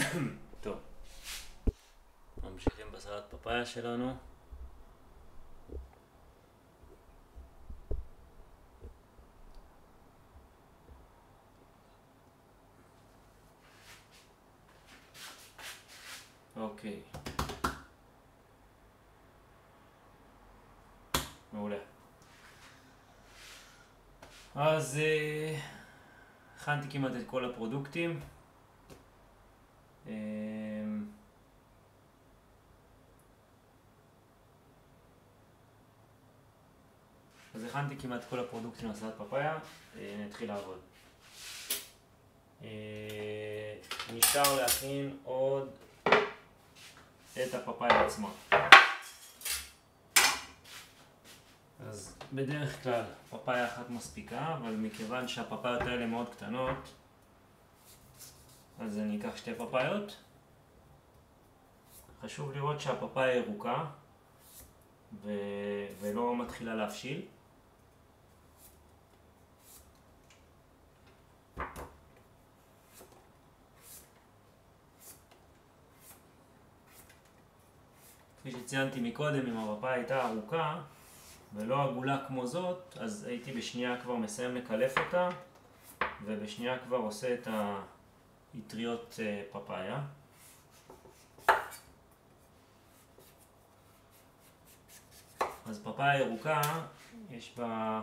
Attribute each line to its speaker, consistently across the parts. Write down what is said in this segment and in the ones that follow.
Speaker 1: טוב, ממשיכים בסלט פפאיה שלנו. אוקיי. מעולה. אז הכנתי כמעט את כל הפרודוקטים. אז הכנתי כמעט כל הפרודוקטים לסלט פפאיה, נתחיל לעבוד. נשאר להכין עוד את הפפאיה עצמה. אז בדרך כלל פפאיה אחת מספיקה, אבל מכיוון שהפפאיות האלה מאוד קטנות, אז אני אקח שתי פפאיות. חשוב לראות שהפפאיה ירוקה ולא מתחילה להבשיל. כפי שציינתי מקודם, אם הפפאיה הייתה ארוכה ולא עגולה כמו זאת, אז הייתי בשנייה כבר מסיים לקלף אותה, ובשנייה כבר עושה את האטריות פפאיה. אז פפאיה ירוקה, יש בה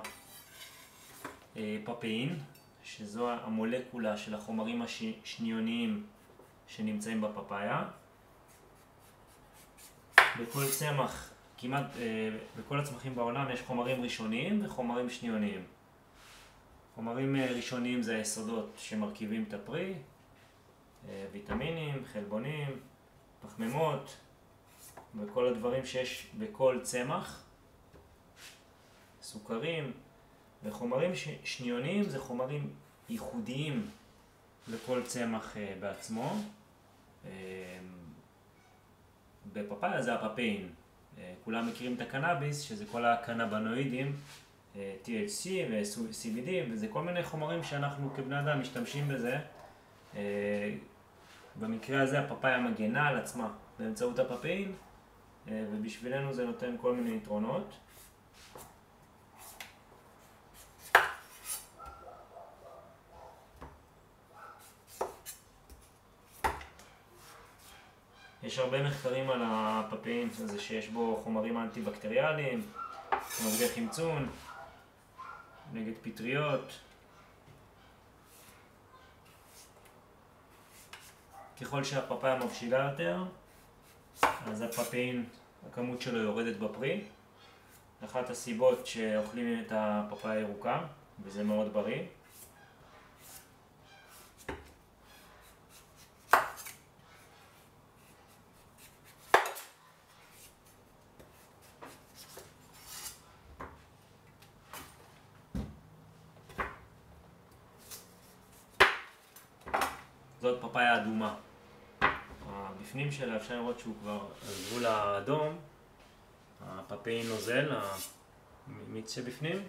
Speaker 1: פפאין, שזו המולקולה של החומרים השניוניים שנמצאים בפפאיה. בכל צמח, כמעט בכל הצמחים בעולם יש חומרים ראשוניים וחומרים שניוניים. חומרים ראשוניים זה היסודות שמרכיבים את הפרי, ויטמינים, חלבונים, פחמימות וכל הדברים שיש בכל צמח, סוכרים. וחומרים שניוניים זה חומרים ייחודיים לכל צמח בעצמו. בפפאיה זה הפפאין. כולם מכירים את הקנאביס, שזה כל הקנבנואידים, THC ו-CBD, וזה כל מיני חומרים שאנחנו כבני אדם משתמשים בזה. במקרה הזה הפפאיה מגנה על עצמה באמצעות הפפאין, ובשבילנו זה נותן כל מיני יתרונות. יש הרבה מחקרים על הפפאין, זה שיש בו חומרים אנטי-בקטריאליים, נוגדי חמצון, נגד פטריות. ככל שהפפאיה מבשילה יותר, אז הפפאין, הכמות שלו יורדת בפרי. אחת הסיבות שאוכלים את הפפאיה הירוקה, וזה מאוד בריא. זאת פפאיה אדומה. בפנים שלה אפשר לראות שהוא כבר על גבול האדום. הפפאין נוזל, המיץ שבפנים.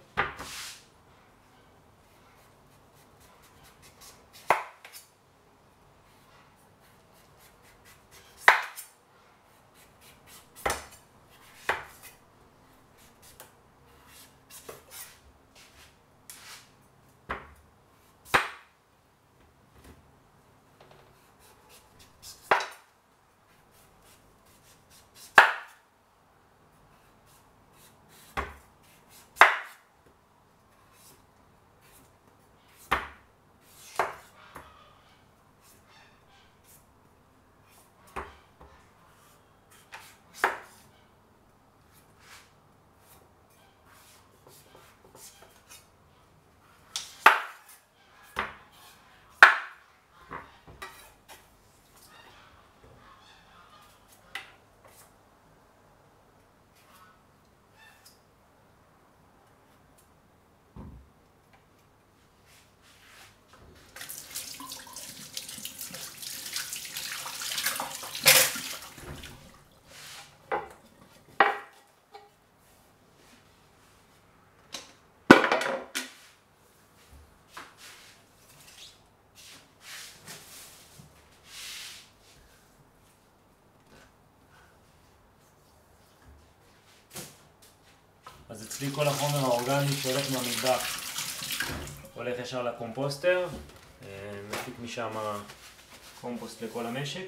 Speaker 1: אצלי כל החומר האורגני שהולך מהמטבח הולך ישר לקומפוסטר, מפיק משם קומפוסט לכל המשק.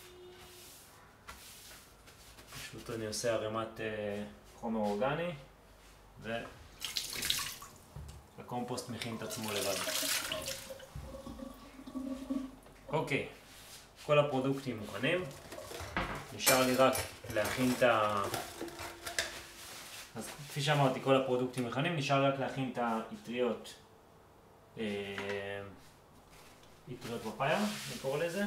Speaker 1: פשוט אני עושה ערימת חומר אורגני והקומפוסט מכין את עצמו לבד. אוקיי, כל הפרודוקטים מוכנים. נשאר לי רק להכין את אז כפי שאמרתי, כל הפרודוקטים מוכנים, נשאר רק להכין את האטריות, אטריות פפאיה, נקרא לזה.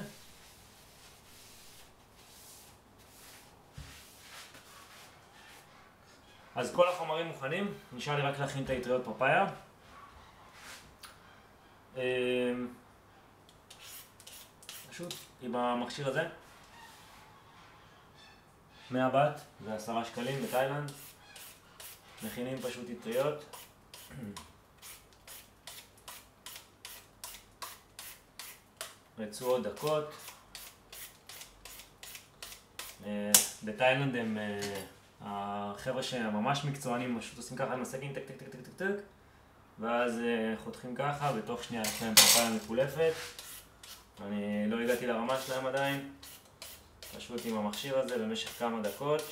Speaker 1: אז כל החומרים מוכנים, נשאר לי רק להכין את האטריות פפאיה. פשוט עם המכשיר הזה, 100 בת ו10 שקלים בתאילנד. מכינים פשוט אטריות. רצועות דקות. בתאילנד הם החבר'ה שממש מקצוענים, פשוט עושים ככה עם הסכין, טק טק טק טק טק טק, ואז חותכים ככה, בתוך שנייה יש להם פפאיה מקולפת. אני לא הגעתי לרמה שלהם עדיין, פשוט עם המכשיר הזה במשך כמה דקות.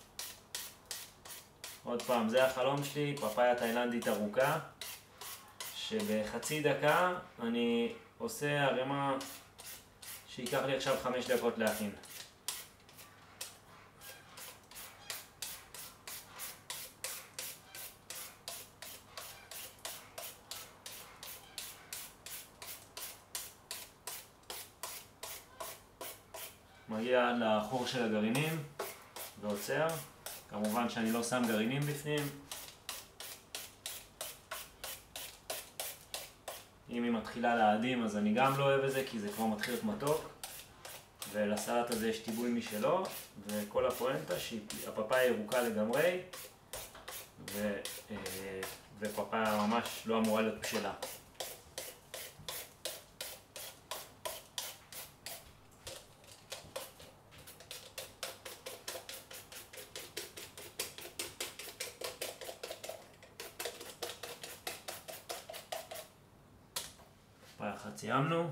Speaker 1: עוד פעם, זה החלום שלי, פפאיה תאילנדית ארוכה, שבחצי דקה אני עושה ערימה שיקח לי עכשיו 5 דקות להכין. מגיע עד לחור של הגרעינים ועוצר. כמובן שאני לא שם גרעינים בפנים. אם היא מתחילה להאדים אז אני גם לא אוהב את זה, כי זה כבר מתחיל להיות מתוק. ולסלט הזה יש טיבול משלו, וכל הפואנטה שהפפאיה ירוקה לגמרי, ופפאיה ממש לא אמורה להיות בשלה. פפאיה אחת סיימנו.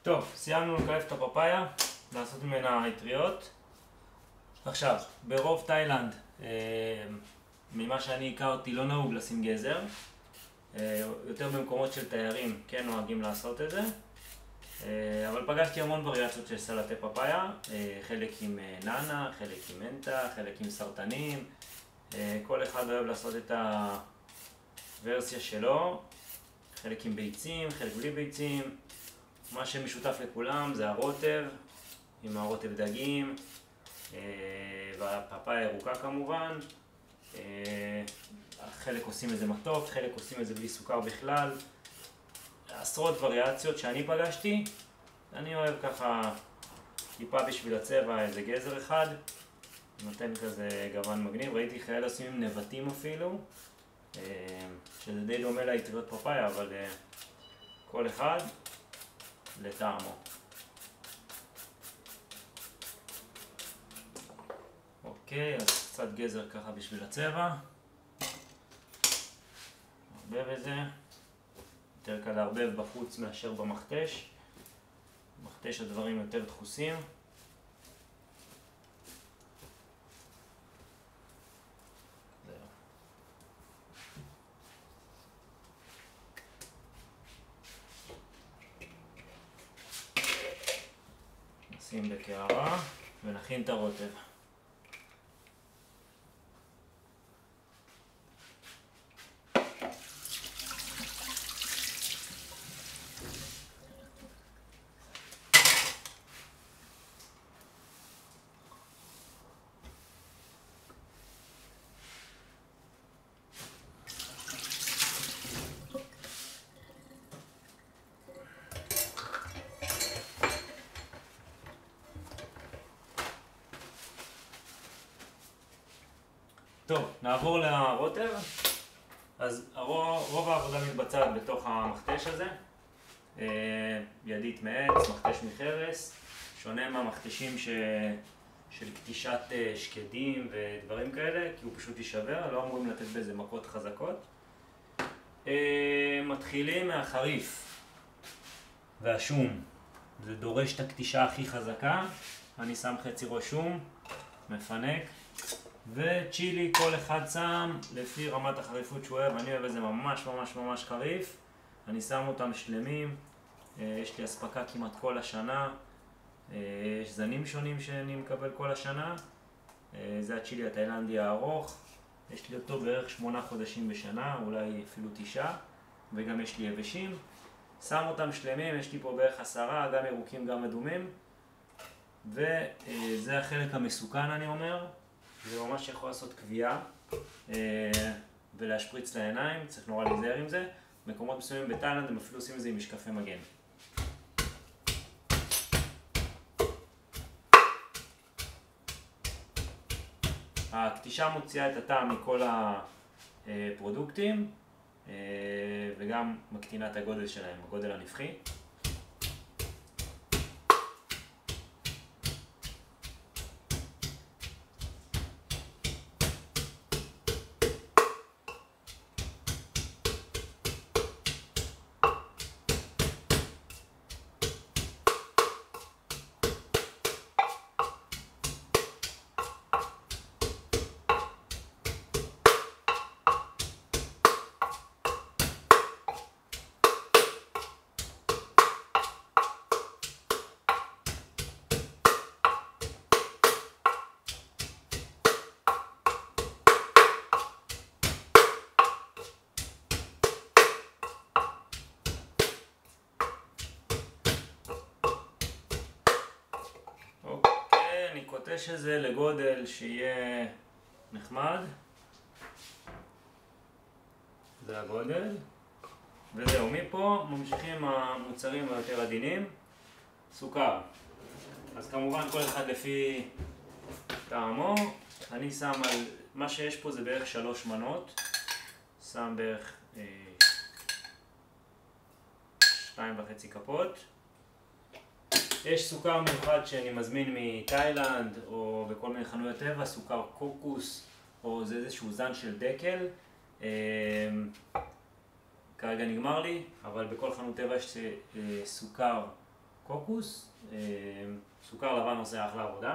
Speaker 1: טוב, סיימנו לקלף את הפפאיה, לעשות ממנה אטריות. עכשיו, ברוב תאילנד, ממה שאני הכרתי, לא נהוג לשים גזר. יותר במקומות של תיירים כן נוהגים לעשות את זה. אבל פגשתי המון וריאציות של סלטי פפאיה, חלק עם נאנה, חלק עם מנטה, חלק עם סרטנים. כל אחד אוהב לעשות את הוורסיה שלו, חלק עם ביצים, חלק בלי ביצים. מה שמשותף לכולם זה הרוטב, עם הרוטב דגים, והפפאיה ירוקה כמובן. חלק עושים את זה מתוק, חלק עושים את זה בלי סוכר בכלל. עשרות וריאציות שאני פגשתי. אני אוהב ככה טיפה בשביל הצבע איזה גזר אחד. נותן כזה גוון מגניב. ראיתי כאלה עושים עם נבטים אפילו, שזה די דומה לאטריות פפאיה, אבל כל אחד לטעמו. אוקיי, אז קצת גזר ככה בשביל הצבע. ערבב את זה. יותר קל לערבב בחוץ מאשר במכתש. במכתש הדברים יותר דחוסים. נשים בקערה ונכין את הרוטב. טוב, נעבור לרוטב. אז רוב העבודה מתבצעת בתוך המכתש הזה. ידית מעץ, מכתש מחרס, שונה מהמכתשים של קטישת שקדים ודברים כאלה, כי הוא פשוט יישבר, לא אמורים לתת בזה מכות חזקות. מתחילים מהחריף והשום. זה דורש את הקטישה הכי חזקה. אני שם חצי ראש שום, מפנק. וצ'ילי כל אחד שם לפי רמת החריפות שהוא אוהב. אני אוהב את זה ממש ממש ממש חריף. אני שם אותם שלמים. יש לי אספקה כמעט כל השנה. יש זנים שונים שאני מקבל כל השנה. זה הצ'ילי התאילנדי הארוך. יש לי אותו בערך 8 חודשים בשנה, אולי אפילו 9. וגם יש לי יבשים. שם אותם שלמים, יש לי פה בערך 10, גם ירוקים גם אדומים. וזה החלק המסוכן אני אומר. זה ממש יכול לעשות קביעה ולהשפריץ לעיניים, צריך נורא להיזהר עם זה. מקומות מסוימים בתאילנד הם אפילו עושים את זה עם משקפי מגן. הקטישה מוציאה את הטעם מכל הפרודוקטים וגם מקטינה את הגודל שלהם, הגודל הנפחי. אני קוטש את זה לגודל שיהיה נחמד. זה הגודל. וזהו, מפה ממשיכים המוצרים היותר עדינים. סוכר. אז כמובן כל אחד לפי טעמו. אני שם על, מה שיש פה זה בערך 3 מנות. שם בערך 2.5 כפות. יש סוכר מיוחד שאני מזמין מתאילנד או בכל מיני חנויות טבע, סוכר קוקוס או זה איזשהו זן של דקל. כרגע נגמר לי, אבל בכל חנות טבע יש סוכר קוקוס, סוכר לבן עושה אחלה עבודה.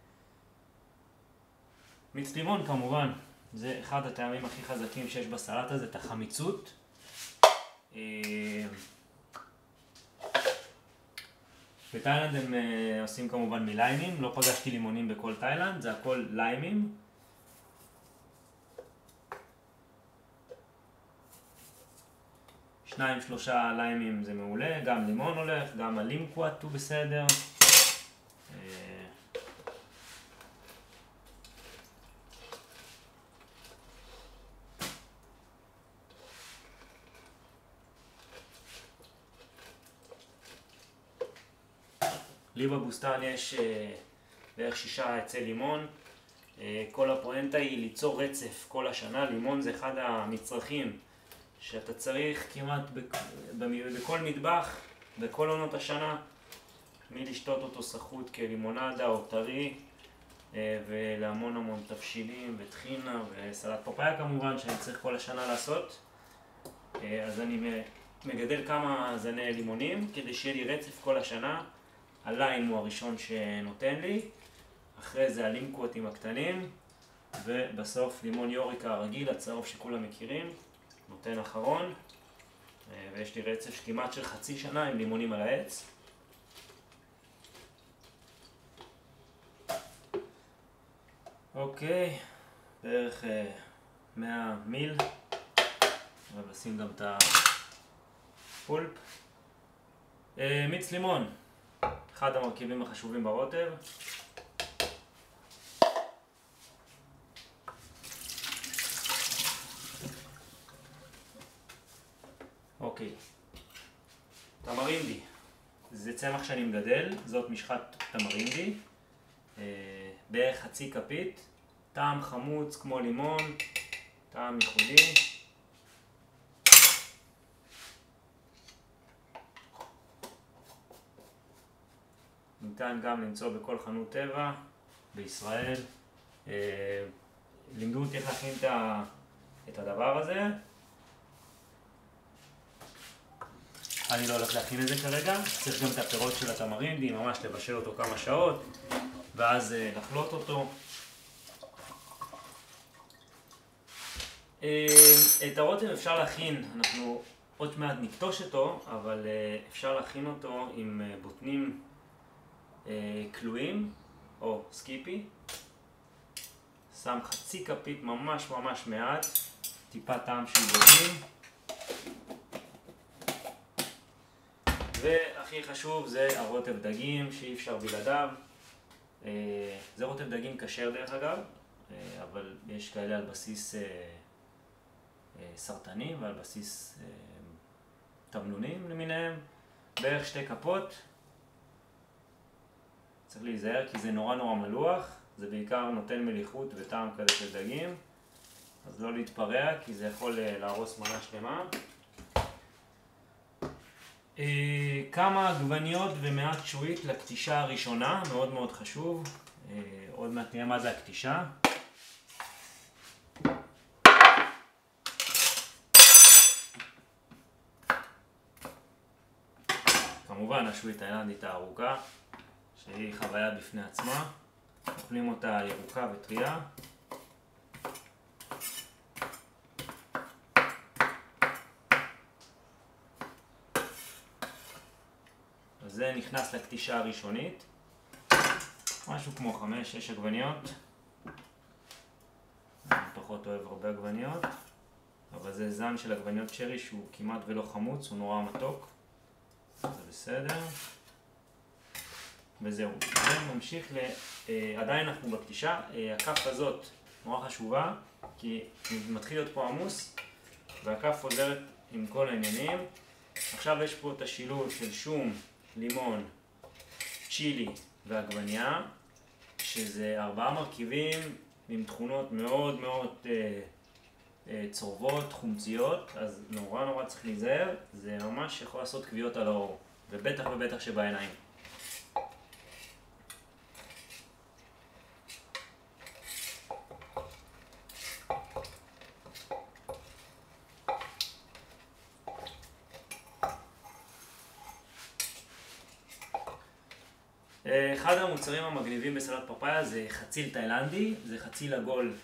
Speaker 1: מיץ לימון כמובן, זה אחד הטעמים הכי חזקים שיש בסלט הזה, את החמיצות. בתאילנד הם עושים כמובן מליימים, לא פגשתי לימונים בכל תאילנד, זה הכל ליימים. שניים שלושה ליימים זה מעולה, גם לימון הולך, גם הלימקוואט הוא בסדר. לי בבוסתן יש בערך 6 עצי לימון. כל הפואנטה היא ליצור רצף כל השנה. לימון זה אחד המצרכים שאתה צריך כמעט בכל מטבח, בכל עונות השנה, מלשתות אותו סחוט כלימונדה או טרי, ולהמון המון תבשילים וטחינה וסלט פפאיה כמובן שאני צריך כל השנה לעשות. אז אני מגדל כמה זני לימונים כדי שיהיה לי רצף כל השנה. הליים הוא הראשון שנותן לי, אחרי זה הלימקוואטים הקטנים, ובסוף לימון יוריקה הרגיל, הצהוב שכולם מכירים, נותן אחרון, ויש לי רצף כמעט של חצי שנה עם לימונים על העץ. אוקיי, בערך 100 מיל, ונשים גם את הפולפ. מיץ לימון, אחד המרכיבים החשובים ברוטב. אוקיי, תמרינדי, זה צמח שאני מגדל, זאת משחת תמרינדי, בערך חצי כפית, טעם חמוץ כמו לימון, טעם ייחודי. ניתן גם למצוא בכל חנות טבע בישראל. לימדו אותי איך להכין את הדבר הזה. אני לא הולך להכין את זה כרגע. צריך גם את הפירות של התמרינדי, ממש לבשל אותו כמה שעות, ואז לחלוט אותו. את הרוטב אפשר להכין, אנחנו עוד מעט נקטוש אותו, אבל אפשר להכין אותו עם בוטנים כלואים או סקיפי. שם חצי כפית, ממש מעט, טיפה טעם של בוטנים. והכי חשוב זה הרוטב דגים שאי אפשר בלעדיו. זה רוטב דגים כשר דרך אגב, אבל יש כאלה על בסיס סרטני ועל בסיס תמנונים למיניהם. בערך 2 כפות. צריך להיזהר כי זה נורא מלוח, זה בעיקר נותן מליחות וטעם כזה של דגים, אז לא להתפרע כי זה יכול להרוס מנה שלמה. כמה עגבניות ומעט שועית לקטישה הראשונה, מאוד חשוב. עוד מעט נראה מה זה הקטישה. כמובן השועית האילנדית הארוכה, שהיא חוויה בפני עצמה. אוכלים אותה ירוקה וטריה. אז זה נכנס לקטישה הראשונית. משהו כמו 5-6 עגבניות. אני פחות אוהב הרבה עגבניות, אבל זה זן של עגבניות שרי שהוא כמעט ולא חמוץ, הוא נורא מתוק. זה בסדר. וזהו, נמשיך עדיין אנחנו בקטישה. הכף הזאת נורא חשובה כי מתחיל להיות פה עמוס והכף עוזרת עם כל העניינים. עכשיו יש פה את השילוב של שום, לימון, צ'ילי ועגבניה, שזה 4 מרכיבים עם תכונות מאוד צורבות, חומציות, אז נורא צריך להיזהר. זה ממש יכול לעשות כוויות על האור, ובטח שבעיניים. אחד המוצרים המגניבים בסלט פפאיה זה חציל תאילנדי, זה חציל עגול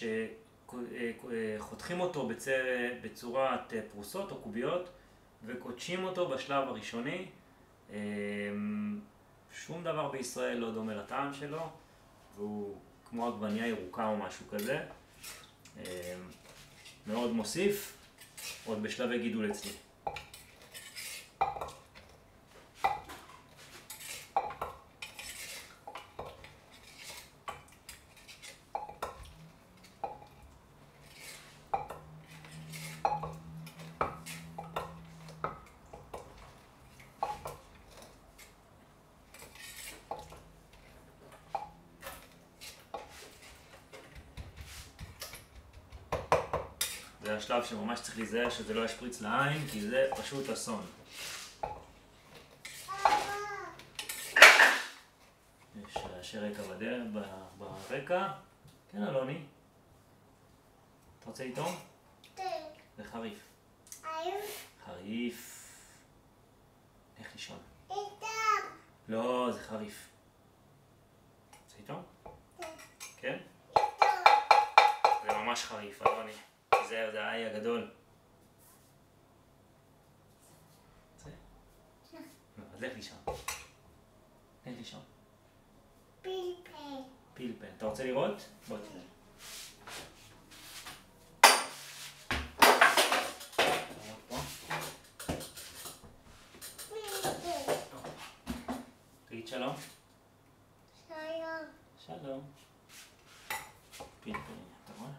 Speaker 1: שחותכים אותו בצורת פרוסות או קוביות וקודשים אותו בשלב הראשוני. שום דבר בישראל לא דומה לטעם שלו, והוא כמו עגבנייה ירוקה או משהו כזה. מאוד מוסיף, עוד בשלבי גידול אצלי. זה השלב שממש צריך להיזהר שזה לא ישפריץ לעין, כי זה פשוט אסון. יש רעשי רקע ברקע. כן, אלוני? אתה רוצה לטעום?
Speaker 2: כן.
Speaker 1: זה חריף. חריף. איך לישון?
Speaker 2: איתם.
Speaker 1: לא, זה חריף. רוצה לטעום? כן? זה ממש חריף, אלוני. תיזהר, זה האי הגדול. זה? אז לך לישון. לך לישון.
Speaker 2: פלפל.
Speaker 1: פלפל. אתה רוצה לראות? בוא תראה. תגיד שלום.
Speaker 2: שלום.
Speaker 1: שלום. פלפל, אתה רואה?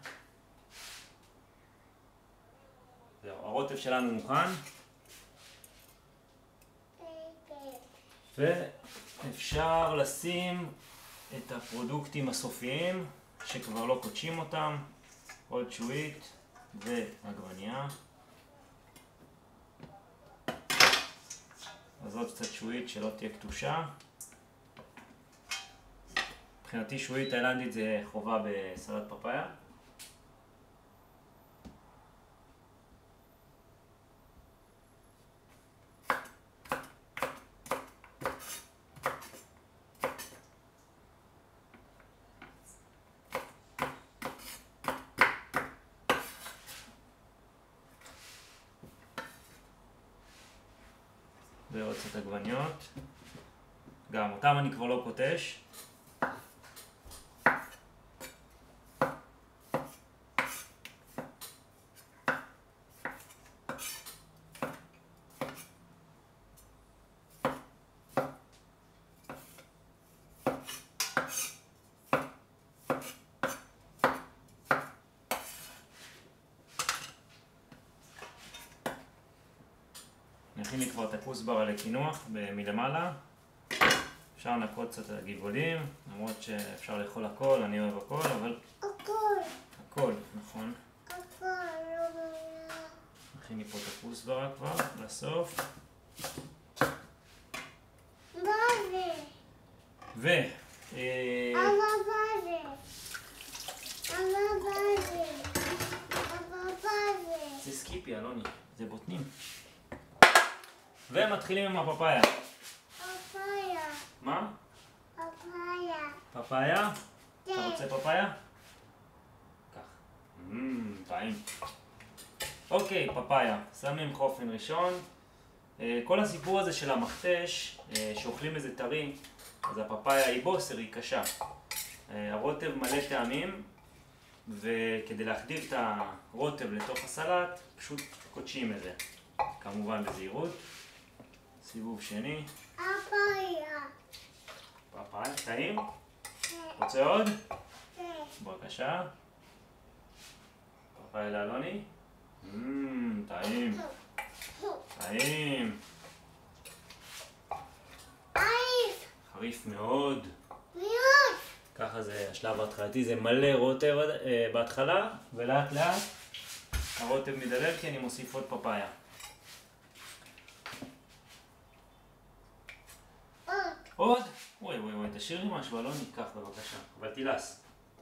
Speaker 1: זהו, הרוטב שלנו מוכן. ואפשר לשים את הפרודוקטים הסופיים שכבר לא קודשים אותם. עוד שועית ועגבנייה. אז עוד קצת שועית שלא תהיה קטושה. מבחינתי שועית תאילנדית זה חובה בסלט פפאיה. ועוד קצת עגבניות. גם אותם אני כבר לא קוטש. נכין לי כבר את הכוסברה לקינוח מלמעלה. אפשר לנקות קצת את הגבעולים, למרות שאפשר לאכול הכל, אני אוהב הכל, אבל...
Speaker 2: הכל.
Speaker 1: הכל, נכון.
Speaker 2: הכל.
Speaker 1: נכין לי פה את הכוסברה כבר, לסוף.
Speaker 2: מה זה?
Speaker 1: ו...
Speaker 2: מה זה?
Speaker 1: זה סקיפי, אלוני, זה בוטנים. ומתחילים עם הפפאיה.
Speaker 2: פפאיה.
Speaker 1: מה?
Speaker 2: פפאיה.
Speaker 1: פפאיה?
Speaker 2: כן.
Speaker 1: אתה רוצה פפאיה? כך. טעים. אוקיי, פפאיה. שמים חופן ראשון. כל הסיפור הזה של המכתש, שאוכלים איזה טרי, אז הפפאיה היא בוסר, היא קשה. הרוטב מלא טעמים, וכדי להחדיר את הרוטב לתוך הסלט, פשוט קודשים את זה. כמובן בזהירות. סיבוב שני.
Speaker 2: פפאיה.
Speaker 1: פפאיה, טעים? רוצה עוד?
Speaker 2: כן.
Speaker 1: בבקשה. פפאיה לאלוני? טעים. טעים. חריף מאוד.
Speaker 2: מאוד.
Speaker 1: ככה זה השלב ההתחלתי, זה מלא רוטב בהתחלה, ולאט לאט הרוטב מדלל כי אני מוסיף עוד פפאיה. עוד? וואי, תשאיר לי משהו, אלוני, קח בבקשה, אבל תילס.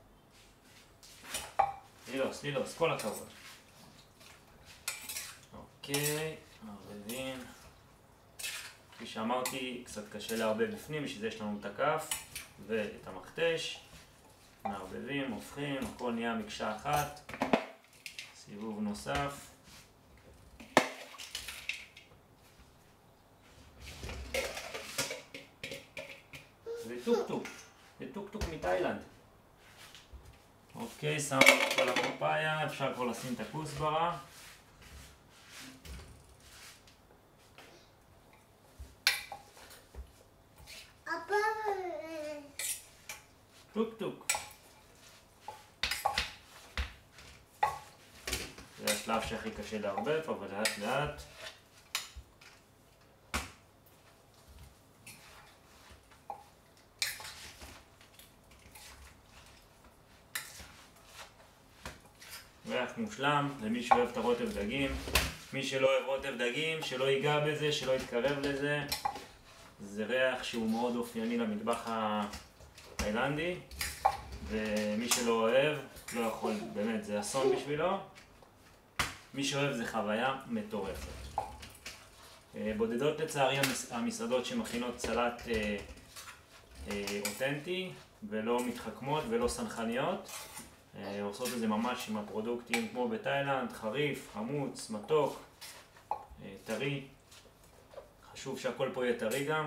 Speaker 1: לילוס, כל הכבוד. אוקיי, מערבבים. כפי שאמרתי, קצת קשה לערבב בפנים, בשביל זה יש לנו את הכף ואת המכתש. מערבבים, הופכים, הכל נהיה מקשה אחת. סיבוב נוסף. זה טוק-טוק. זה טוק-טוק מתאילנד. אוקיי, שמנו את כל הפפאיה, אפשר כבר לשים את הכוסברה. טוק-טוק. זה השלב שהכי קשה לערבב, אבל לאט לאט. ריח מושלם, למי שאוהב את הרוטב דגים. מי שלא אוהב רוטב דגים, שלא ייגע בזה, שלא יתקרב לזה. זה ריח שהוא מאוד אופייני למטבח התאילנדי, ומי שלא אוהב, לא יכול, באמת, זה אסון בשבילו. מי שאוהב זה חוויה מטורפת. בודדות לצערי המסעדות שמכינות סלט אותנטי, ולא מתחכמות ולא סנחניות. עושות את זה ממש עם הפרודוקטים כמו בתאילנד, חריף, חמוץ, מתוק, טרי. חשוב שהכל פה יהיה טרי גם.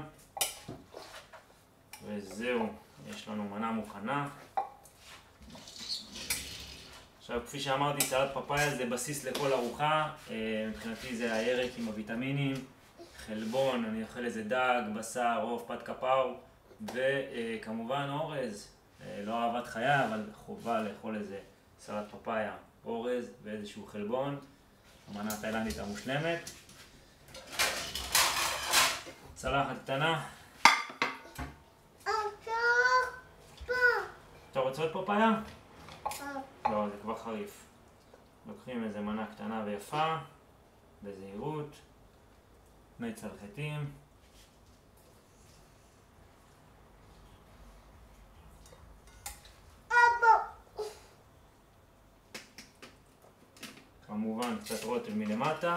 Speaker 1: וזהו, יש לנו מנה מוכנה. עכשיו, כפי שאמרתי, סלט פפאיה זה בסיס לכל ארוחה. מבחינתי זה הירק עם הוויטמינים, חלבון, אני אוכל איזה דג, בשר, עוף, פת כפר, וכמובן אורז. לא אהבת חיה, אבל חובה לאכול איזה סלט פפאיה, אורז ואיזשהו חלבון. המנה התאילנדית המושלמת. צלחת קטנה. אתה רוצה עוד פפאיה? לא, זה כבר חריף. לוקחים איזה מנה קטנה ויפה, בזהירות, מי צלחתים. כמובן קצת רוטב מלמטה.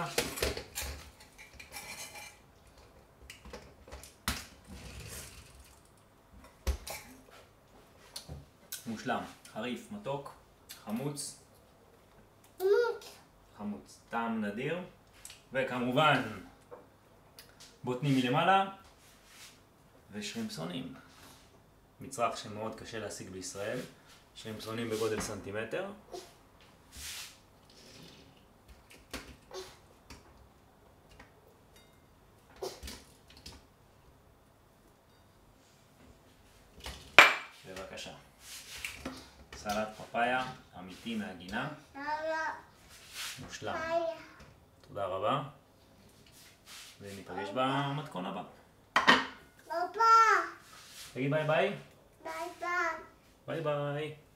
Speaker 1: מושלם, חריף, מתוק, חמוץ. חמוץ, טעם נדיר. וכמובן בוטנים מלמעלה ושרימפסונים. מצרך שמאוד קשה להשיג בישראל. שרימפסונים בגודל סנטימטר. בבקשה. סלט פפאיה אמיתי מהגינה. מושלם. תודה רבה. וניפגש במתכון הבא.
Speaker 2: פאפה.
Speaker 1: תגיד ביי ביי.
Speaker 2: ביי ביי.
Speaker 1: ביי ביי.